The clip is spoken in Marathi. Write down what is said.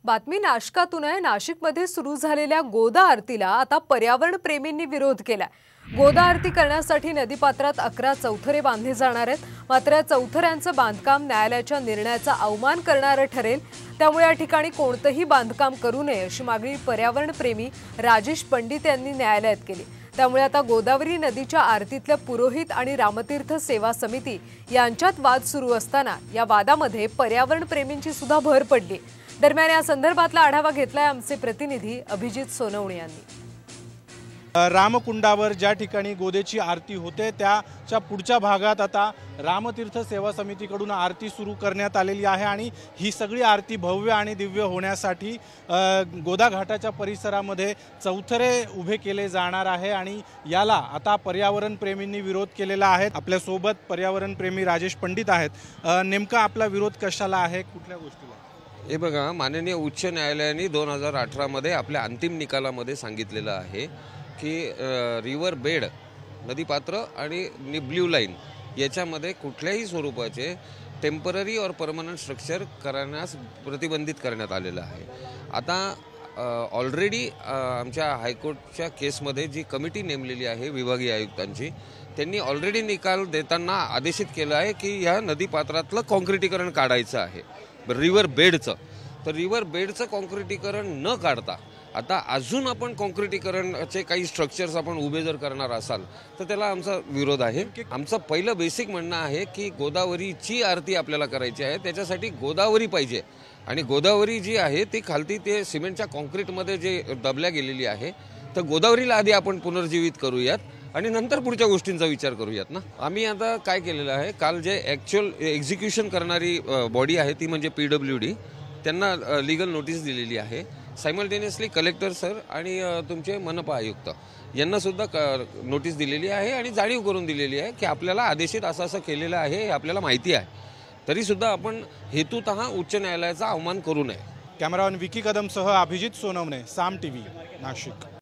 बातमी नाशकातून आहे। नाशिकमध्ये सुरू झालेल्या गोदा आरतीला आता पर्यावरण प्रेमींनी विरोध केला। गोदा आरती करण्यासाठी नदीपात्रात 11 चौथरे बांधले जाणार आहेत। मात्र चौथऱ्यांचं बांधकाम न्यायालयाच्या निर्णयाचा अवमान करणारं ठरेल, त्यामुळे या ठिकाणी कोणतेही बांधकाम करू नये अशी मागणी पर्यावरण प्रेमी राजेश पंडित यांनी न्यायालयात केली। त्यामुळे आता गोदावरी नदीच्या आरतीतल्या पुरोहित आणि रामतीर्थ सेवा समिती यांच्यात वाद सुरू असताना या वादामध्ये पर्यावरण प्रेमींची सुद्धा भर पडली। दरम्यान या संदर्भातला आढावा घेतलाय आमचे प्रतिनिधी अभिजित सोनवणे यांनी। रामकुंडावर ज्या ठिकाणी गोदेची आरती होते त्याच्या पुढच्या भागात आता रामतीर्थ सेवा समितीकडून आरती सुरू करण्यात आलेली आहे आणि ही सगळी आरती भव्य आणि दिव्य होण्यासाठी गोदा घाटाच्या परिसरामध्ये चौथरे उभे केले जाणार आहे आणि याला आता पर्यावरण प्रेमींनी विरोध केलेला आहे। आपल्या सोबत पर्यावरण प्रेमी राजेश पंडित आहेत। नेमका आपला विरोध कशाला आहे, कुठल्या गोष्टीला? हे बघा, माननीय उच्च न्यायालयाने 2018 मध्ये आपल्या अंतिम निकालामध्ये सांगितलेलं आहे की रिव्हर बेड नदीपात्र आणि ब्ल्यू लाईन याच्यामध्ये कुठल्याही स्वरूपाचे टेम्पररी और परमनंट स्ट्रक्चर करण्यास प्रतिबंधित करण्यात आलेलं आहे। आता ऑलरेडी आमच्या हायकोर्टच्या केसमध्ये जी कमिटी नेमलेली आहे विभागीय आयुक्तांची, त्यांनी ऑलरेडी निकाल देताना आदेशित केलं आहे की ह्या नदीपात्रातलं कॉन्क्रिटीकरण काढायचं आहे रिव्हर बेडचं। तर रिव्हर बेडचं कॉन्क्रिटीकरण न काढता आता अजून आपण कॉन्क्रिटीकरणचे काही स्ट्रक्चर्स आपण उभे जर करणार असाल तर त्याला आमचा विरोध आहे। आमचं पहिलं बेसिक म्हणणं आहे की गोदावरीची आरती आपल्याला करायची आहे, त्याच्यासाठी गोदावरी पाहिजे आणि गोदावरी जी आहे ती खालती ते सिमेंटच्या कॉन्क्रीटमध्ये जे दबल्या गेलेली आहे, तर गोदावरीला आधी आपण पुनर्जीवित करूयात आणि नंतर पुढच्या गोष्टींचा विचार करूयात ना। आम्ही आता काय केलेलं आहे, काल जे ॲक्च्युअल एक्झिक्युशन करणारी बॉडी आहे ती म्हणजे PWD, त्यांना लीगल नोटीस दिलेली आहे। सायमल्टेनियसली कलेक्टर सर आणि तुमचे मनपा आयुक्त यांना सुद्धा नोटीस दिलेली आहे आणि जाणीव करून दिलेली आहे की आपल्याला आदेशित असं केलेलं आहे हे आपल्याला माहिती आहे, तरी सुद्धा आपण हेतुतः उच्च न्यायालयाचा अवमान करू नये। कॅमेरामॅन विकी कदमसह अभिजित सोनवणे, साम TV, नाशिक।